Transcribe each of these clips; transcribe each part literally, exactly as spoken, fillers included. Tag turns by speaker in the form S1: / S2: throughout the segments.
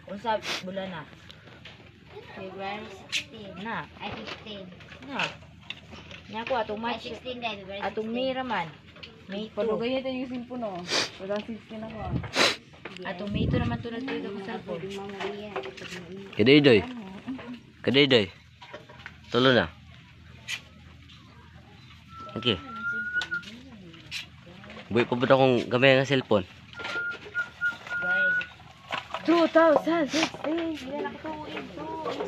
S1: Unsa bulan na?
S2: February sixteen.
S1: Na.
S2: Ay, fifteen.
S1: Na. Nya ko atong
S2: Ay,
S1: March.
S2: sixteen dahil. February
S1: Atong May raman. May two.
S3: Palo ganyan tayo yung simpo no. Walang sixteen ako.
S1: Atong May two naman to nagtuyo ko sa phone.
S4: Kadayday. Kadayday. Tulo na. Okay. Buhay pa ba akong gamay ng cellphone?
S1: two thousand sixteen. Hindi na nakatuin to.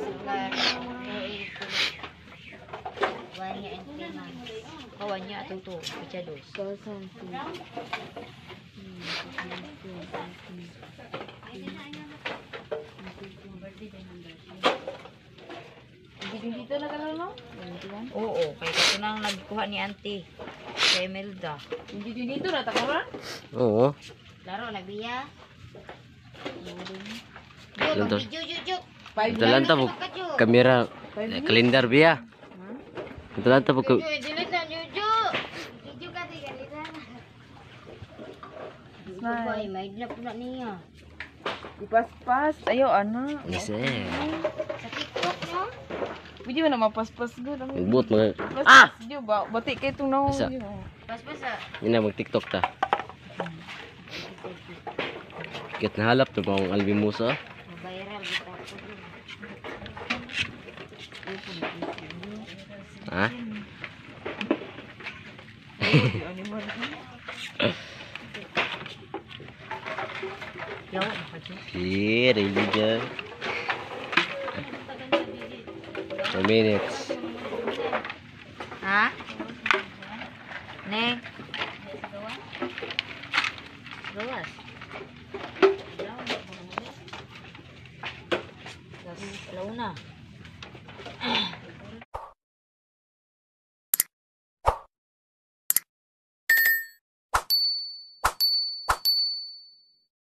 S2: One year and three months.
S1: Kawan niya atong to. Picha dos.
S3: Hindi dito na ka na no?
S1: Oo, kaya ito nang nagkuha ni auntie. Kay Melda.
S3: Hindi dito na takaran?
S4: Oo.
S2: Laro, nagbiya.
S4: Yun to.
S2: Video, jujuk.
S3: Five
S4: Ito lang tabo. Kamera. Kalendar biya. Ito lang tabo.
S2: Dilit na, jujuk. Jujuk ka, tiga nila. Ay, may na pula niya.
S3: Ipas-pas. Ayaw, ano?
S4: Yes eh.
S2: Sa TikTok, no?
S3: Pwede mo na mapaspas ko.
S4: Magbut mga.
S3: Ah! Diyo ba? Bati kayo itong nahong.
S4: Isa.
S2: Pas-pas, ah.
S4: Yun na mag TikTok ta. Kit nahalap na pang albimusa.
S2: Viral, kita.
S4: Ha?
S1: Yaw, nakadyo.
S4: Here, really dyan. Two minutes.
S1: Ha? Neng. Gawas. Gawas. Alaw na.